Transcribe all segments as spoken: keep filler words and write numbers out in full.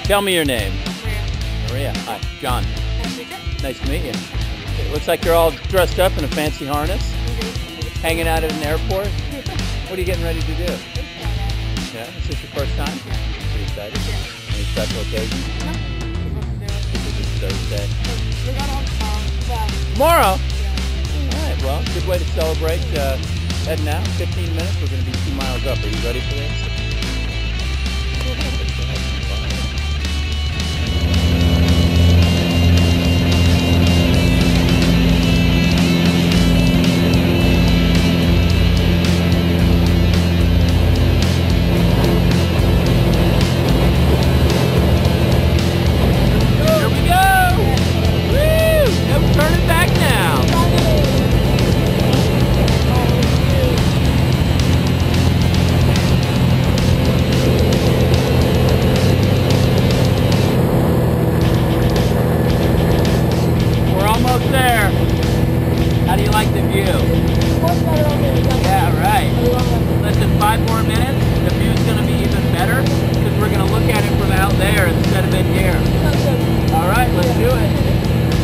Tell me your name. Maria. Maria. Hi. John. Nice to meet you. It looks like you're all dressed up in a fancy harness. Hanging out at an airport. What are you getting ready to do? Yeah. Is this your first time? Pretty excited. Any special occasion? It's Thursday. Tomorrow? All right. Well, good way to celebrate. Uh, heading out. fifteen minutes. We're going to be two miles up. Are you ready for this? There. How do you like the view? Yeah, right. Less than five more minutes, the view's going to be even better because we're going to look at it from out there instead of in here. All right, let's do it.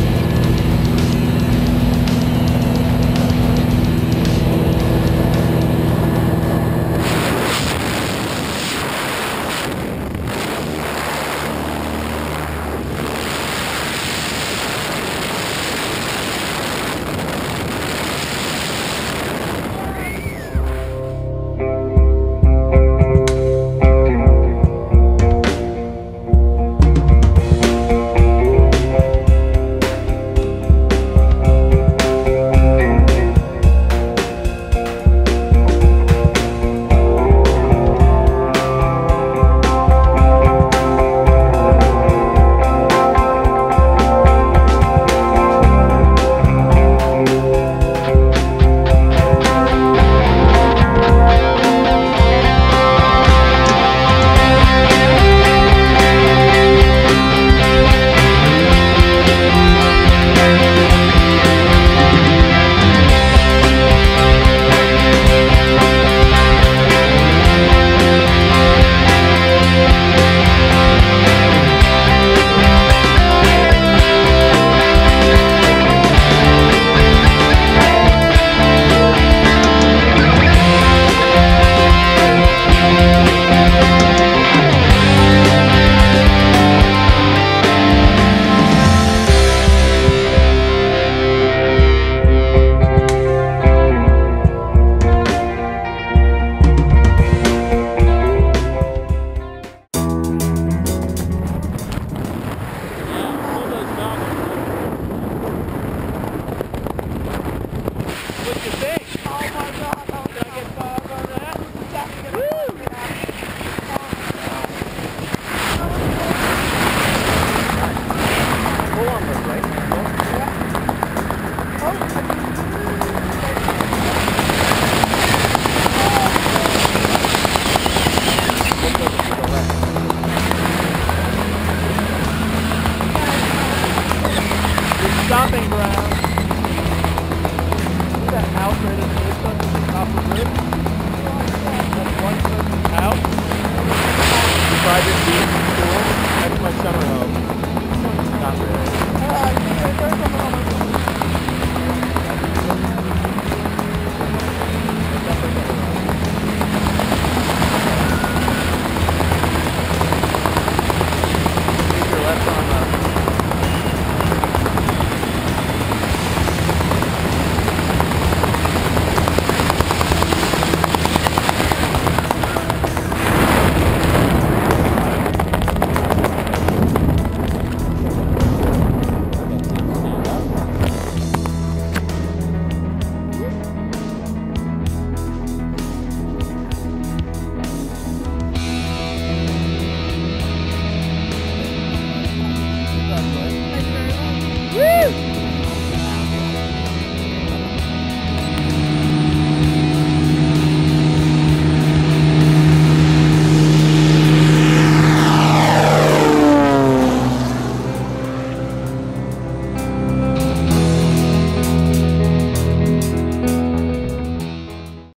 Stopping ground. See that house right in the middle of the top of the bridge? That's one person's house. Private beach school. That's my summer home. Not really.